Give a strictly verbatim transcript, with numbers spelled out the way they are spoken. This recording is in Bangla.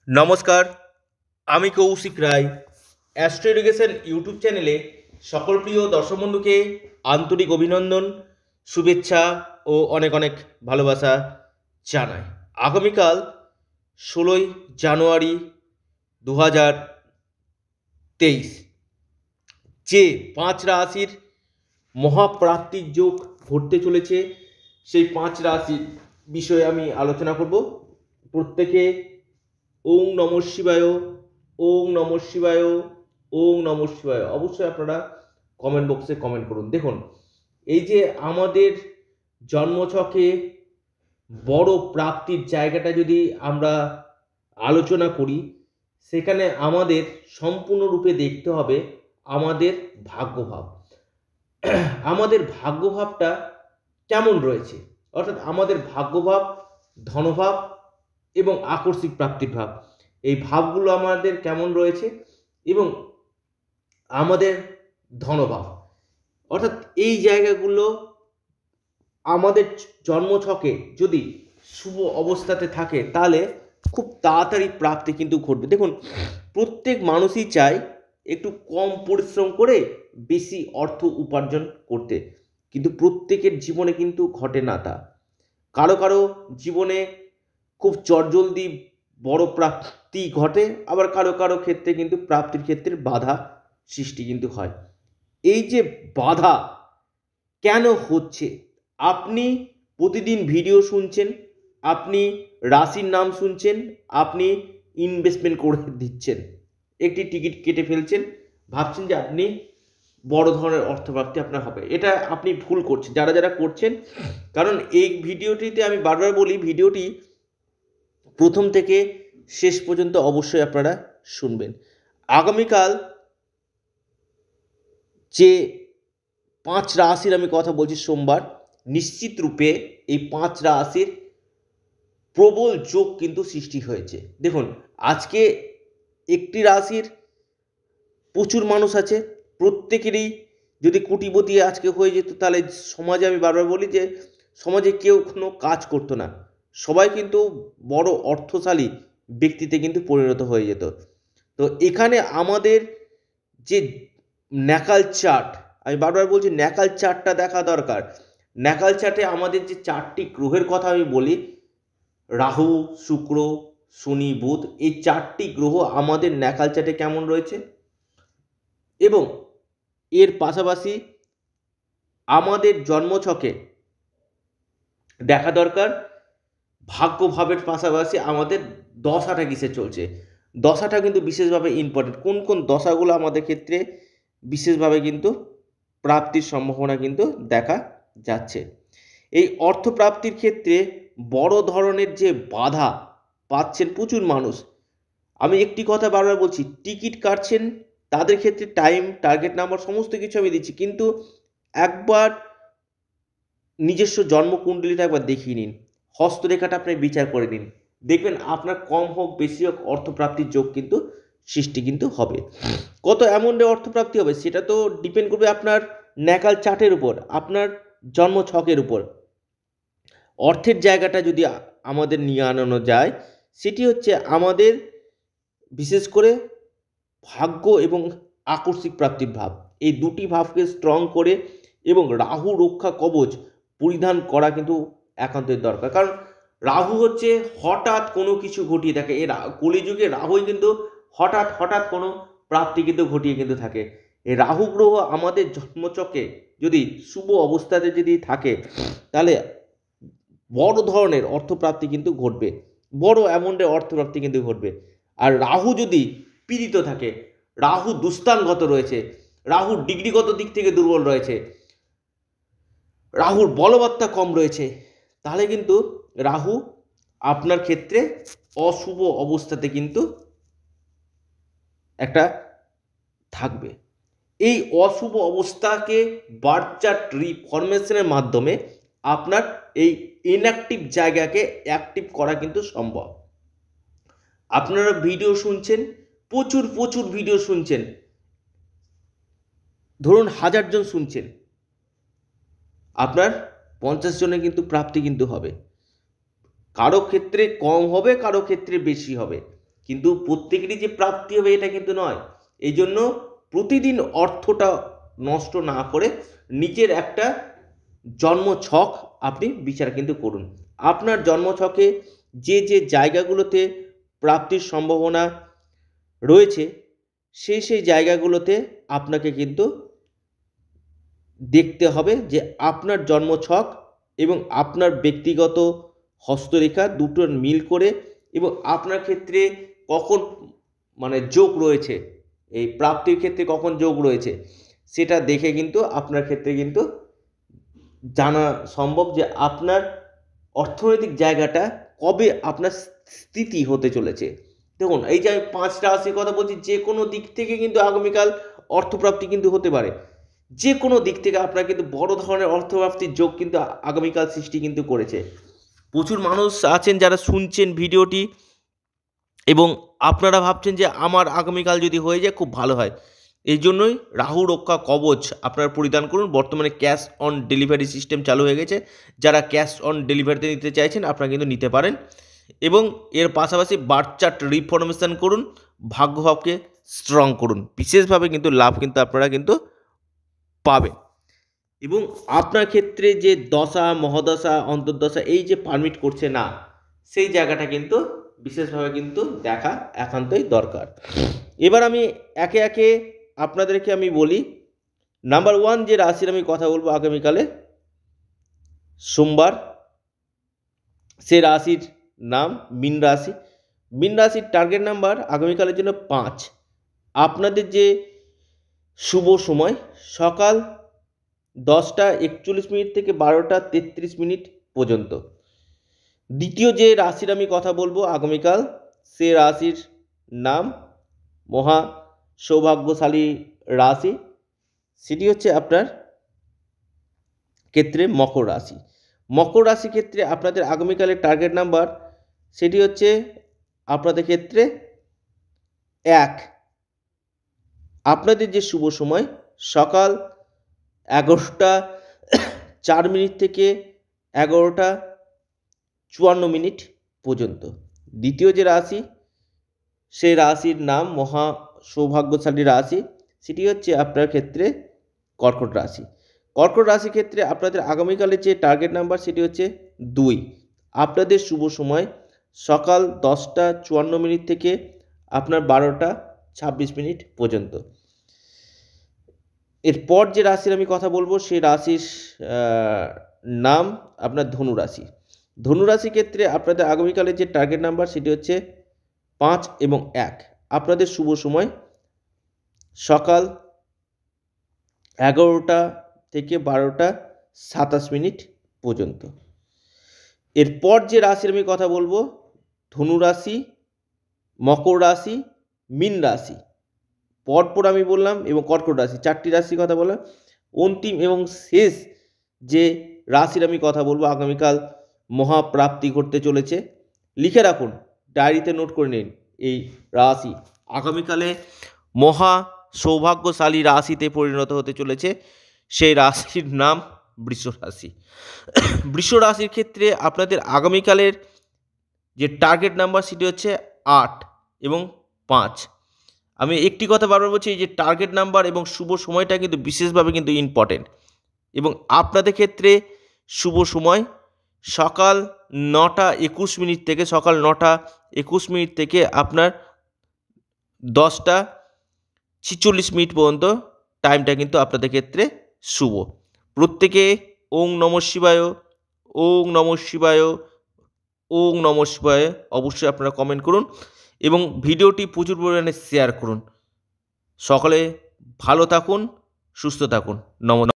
নমস্কার, আমি Koushik Roy. Astro education YouTube চ্যানেলে সকল প্রিয় দর্শক বন্ধুকে আন্তরিক অভিনন্দন, শুভেচ্ছা ও অনেক অনেক ভালোবাসা জানাই। আগামীকাল ষোলোই জানুয়ারি দু হাজার তেইশ যে পাঁচ রাশির মহাপ্রাপ্তির যোগ ঘটতে চলেছে, সেই পাঁচ রাশির বিষয়ে আমি আলোচনা করব। প্রত্যেকে ওং নমঃ শিবায়, ওং নমঃ শিবায়, ওং নমঃ শিবায় অবশ্যই আপনারা কমেন্ট বক্সে কমেন্ট করুন। দেখুন, এই যে আমাদের জন্মছকে বড় প্রাপ্তির জায়গাটা যদি আমরা আলোচনা করি, সেখানে আমাদের সম্পূর্ণরূপে দেখতে হবে আমাদের ভাগ্যভাব। আমাদের ভাগ্যভাবটা কেমন রয়েছে, অর্থাৎ আমাদের ভাগ্যভাব, ধনভাব এবং আকস্মিক প্রাপ্তির ভাব, এই ভাবগুলো আমাদের কেমন রয়েছে এবং আমাদের ধনভাব, অর্থাৎ এই জায়গাগুলো আমাদের জন্মছকে যদি শুভ অবস্থাতে থাকে তাহলে খুব তাড়াতাড়ি প্রাপ্তি কিন্তু ঘটবে। দেখুন, প্রত্যেক মানুষই চায় একটু কম পরিশ্রম করে বেশি অর্থ উপার্জন করতে, কিন্তু প্রত্যেকের জীবনে কিন্তু ঘটে না তা। কারো কারো জীবনে খুব চটজলদি বড় প্রাপ্তি ঘটে, আবার কারো কারো ক্ষেত্রে কিন্তু প্রাপ্তির ক্ষেত্রে বাধা সৃষ্টি কিন্তু হয়। এই যে বাধা কেন হচ্ছে, আপনি প্রতিদিন ভিডিও শুনছেন, আপনি রাশির নাম শুনছেন, আপনি ইনভেস্টমেন্ট করে দিচ্ছেন, একটি টিকিট কেটে ফেলছেন, ভাবছেন যে আপনি বড় ধরনের অর্থপ্রাপ্তি আপনার হবে। এটা আপনি ভুল করছেন যারা যারা করছেন। কারণ এই ভিডিওটিতে আমি বারবার বলি, ভিডিওটি প্রথম থেকে শেষ পর্যন্ত অবশ্যই আপনারা শুনবেন। আগামীকাল যে পাঁচ রাশির আমি কথা বলছি, সোমবার নিশ্চিত রূপে এই পাঁচ রাশির প্রবল যোগ কিন্তু সৃষ্টি হয়েছে। দেখুন, আজকে একটি রাশির প্রচুর মানুষ আছে, প্রত্যেকেরই যদি কোটিপতি আজকে হয়ে যেত, তাহলে সমাজে, আমি বারবার বলি যে সমাজে কেউ কোনো কাজ করতো না, সবাই কিন্তু বড় অর্থশালী ব্যক্তিতে কিন্তু পরিণত হয়ে যেত। তো এখানে আমাদের যে ন্যাকাল চার্ট, আমি বারবার বলছি ন্যাকাল চার্টটা দেখা দরকার। ন্যাকাল চার্টে আমাদের যে চারটি গ্রহের কথা আমি বলি, রাহু, শুক্র, শনি, বুধ, এই চারটি গ্রহ আমাদের ন্যাকাল চার্টে কেমন রয়েছে, এবং এর পাশাপাশি আমাদের জন্মছকে দেখা দরকার ভাগ্যভাবের পাশাপাশি আমাদের দশাটা কিসে চলছে। দশাটা কিন্তু বিশেষভাবে ইম্পর্টেন্ট, কোন কোন দশাগুলো আমাদের ক্ষেত্রে বিশেষভাবে কিন্তু প্রাপ্তির সম্ভাবনা কিন্তু দেখা যাচ্ছে। এই অর্থপ্রাপ্তির ক্ষেত্রে বড় ধরনের যে বাধা পাচ্ছেন প্রচুর মানুষ, আমি একটি কথা বারবার বলছি, টিকিট কাটছেন তাদের ক্ষেত্রে টাইম, টার্গেট নাম্বার সমস্ত কিছু আমি দিচ্ছি, কিন্তু একবার নিজস্ব জন্মকুণ্ডলিটা একবার দেখিয়ে নিন, হস্তরেখাটা আপনি বিচার করে নিন, দেখবেন আপনার কম হোক বেশি হোক অর্থপ্রাপ্তির যোগ কিন্তু সৃষ্টি কিন্তু হবে। কত অ্যামাউন্টে অর্থপ্রাপ্তি হবে সেটা তো ডিপেন্ড করবে আপনার ন্যাকাল চার্টের উপর, আপনার জন্ম ছকের উপর। অর্থের জায়গাটা যদি আমাদের নিয়ে আনানো যায়, সেটি হচ্ছে আমাদের বিশেষ করে ভাগ্য এবং আকস্মিক প্রাপ্তির ভাব, এই দুটি ভাবকে স্ট্রং করে এবং রাহু রক্ষা কবচ পরিধান করা কিন্তু একান্তই দরকার। কারণ রাহু হচ্ছে হঠাৎ কোনো কিছু ঘটিয়ে থাকে, এর কলিযুগে রাহুই কিন্তু হঠাৎ হঠাৎ কোনো প্রাপ্তি কিন্তু ঘটিয়ে কিন্তু থাকে। এই রাহু গ্রহ আমাদের জন্মচকে যদি শুভ অবস্থাতে যদি থাকে, তাহলে বড় ধরনের অর্থপ্রাপ্তি কিন্তু ঘটবে, বড় অ্যামাউন্টের অর্থপ্রাপ্তি কিন্তু ঘটবে। আর রাহু যদি পীড়িত থাকে, রাহু দুস্থানগত রয়েছে, রাহু ডিগ্রিগত দিক থেকে দুর্বল রয়েছে, রাহুর বলবত্তা কম রয়েছে, তাহলে কিন্তু রাহু আপনার ক্ষেত্রে অশুভ অবস্থাতে কিন্তু একটা থাকবে। এই অশুভ অবস্থাকে বার্থ চার্ট রিফরমেশনের মাধ্যমে আপনার এই ইনঅ্যাক্টিভ জায়গাকে অ্যাক্টিভ করা কিন্তু সম্ভব। আপনারা ভিডিও শুনছেন, প্রচুর প্রচুর ভিডিও শুনছেন, ধরুন হাজার জন শুনছেন, আপনার পঞ্চাশ জনের কিন্তু প্রাপ্তি কিন্তু হবে, কারো ক্ষেত্রে কম হবে, কারো ক্ষেত্রে বেশি হবে। কিন্তু প্রত্যেকেরই যে প্রাপ্তি হবে এটা কিন্তু নয়। এই জন্য প্রতিদিন অর্থটা নষ্ট না করে নিজের একটা জন্মছক আপনি বিচার কিন্তু করুন। আপনার জন্মছকে যে যে জায়গাগুলোতে প্রাপ্তির সম্ভাবনা রয়েছে সেই সেই জায়গাগুলোতে আপনাকে কিন্তু দেখতে হবে যে আপনার জন্মছক এবং আপনার ব্যক্তিগত হস্তরেখা দুটোর মিল করে এবং আপনার ক্ষেত্রে কখন মানে যোগ রয়েছে, এই প্রাপ্তির ক্ষেত্রে কখন যোগ রয়েছে সেটা দেখে কিন্তু আপনার ক্ষেত্রে কিন্তু জানা সম্ভব যে আপনার অর্থনৈতিক জায়গাটা কবে আপনার স্থিতি হতে চলেছে। দেখুন, এই যে আমি পাঁচটা রাশির কথা বলছি, যে কোনো দিক থেকে কিন্তু আগামীকাল অর্থপ্রাপ্তি কিন্তু হতে পারে। যে কোনো দিক থেকে আপনার কিন্তু বড় ধরনের অর্থপ্রাপ্তির যোগ কিন্তু আগামীকাল সৃষ্টি কিন্তু করেছে। প্রচুর মানুষ আছেন যারা শুনছেন ভিডিওটি এবং আপনারা ভাবছেন যে আমার আগামীকাল যদি হয়ে যায় খুব ভালো হয়। এই জন্যই রাহু রক্ষা কবচ আপনারা পরিধান করুন। বর্তমানে ক্যাশ অন ডেলিভারি সিস্টেম চালু হয়ে গেছে। যারা ক্যাশ অন ডেলিভারিতে নিতে চাইছেন আপনারা কিন্তু নিতে পারেন এবং এর পাশাপাশি বার্থ চার্ট রিফরমেশন করুন, ভাগ্যভাবকে স্ট্রং করুন, বিশেষভাবে কিন্তু লাভ কিন্তু আপনারা কিন্তু পাবেন। এবং আপনার ক্ষেত্রে যে দশা মহাদশা অন্তর্দশা এই যে পারমিট করছে না, সেই জায়গাটা কিন্তু বিশেষভাবে কিন্তু দেখা একান্তই দরকার। এবার আমি একে একে আপনাদেরকে আমি বলি, নাম্বার ওয়ান যে রাশির আমি কথা বলবো আগামীকালে সোমবার, সে রাশির নাম মীন রাশি। মীন রাশির টার্গেট নাম্বার আগামীকালের জন্য পাঁচ। আপনাদের যে শুভ সময় সকাল দশটা একচল্লিশ মিনিট থেকে বারোটা তেত্রিশ মিনিট পর্যন্ত। দ্বিতীয় যে রাশির আমি কথা বলবো আগামীকাল, সে রাশির নাম মহা সৌভাগ্যশালী রাশি, সেটি হচ্ছে আপনার ক্ষেত্রে মকর রাশি। মকর রাশি ক্ষেত্রে আপনাদের আগামীকালের টার্গেট নাম্বার সেটি হচ্ছে আপনাদের ক্ষেত্রে এক। আপনাদের যে শুভ সময় সকাল এগারোটা চার মিনিট থেকে এগারোটা চুয়ান্ন মিনিট পর্যন্ত। দ্বিতীয় যে রাশি, সেই রাশির নাম মহা সৌভাগ্যশালী রাশি, সেটি হচ্ছে আপনার ক্ষেত্রে কর্কট রাশি। কর্কট রাশির ক্ষেত্রে আপনাদের আগামীকালের যে টার্গেট নাম্বার সেটি হচ্ছে দুই। আপনাদের শুভ সময় সকাল দশটা চুয়ান্ন মিনিট থেকে আপনার বারোটা ছাব্বিশ মিনিট পর্যন্ত। এরপর যে রাশির আমি কথা বলবো সেই রাশির নাম আপনার ধনু রাশি। ধনু রাশির ক্ষেত্রে আপনাদের আগামীকালের যে টার্গেট নাম্বার সেটি হচ্ছে পাঁচ এবং এক। আপনাদের শুভ সময় সকাল এগারোটা থেকে বারোটা সাতাশ মিনিট পর্যন্ত। এরপর যে রাশির আমি কথা বলবো ধনু রাশি, মকর রাশি, মীন রাশি, পরপর আমি বললাম, এবং কর্কট রাশি, চারটি রাশির কথা বললাম। অন্তিম এবং শেষ যে রাশির আমি কথা বলবো আগামীকাল মহাপ্রাপ্তি ঘটতে চলেছে, লিখে রাখুন, ডায়েরিতে নোট করে নিন, এই রাশি আগামীকালে মহা সৌভাগ্যশালী রাশিতে পরিণত হতে চলেছে। সেই রাশির নাম বৃষ রাশি। বৃষ রাশির ক্ষেত্রে আপনাদের আগামীকালের যে টার্গেট নাম্বার সেটি হচ্ছে আট এবং পাঁচ। আমি একটি কথা বারবার বলছি, যে টার্গেট নাম্বার এবং শুভ সময়টা কিন্তু বিশেষভাবে কিন্তু ইম্পর্টেন্ট। এবং আপনাদের ক্ষেত্রে শুভ সময় সকাল নটা একুশ মিনিট থেকে সকাল নটা একুশ মিনিট থেকে আপনার দশটা ছিচল্লিশ মিনিট পর্যন্ত টাইমটা কিন্তু আপনাদের ক্ষেত্রে শুভ। প্রত্যেকে ওং নমঃ শিবায়, ওং নমঃ শিবায়, ওং নমঃ শিবায় অবশ্যই আপনারা কমেন্ট করুন এবং ভিডিওটি প্রচুর পরিমাণে শেয়ার করুন। সকলে ভালো থাকুন, সুস্থ থাকুন। নম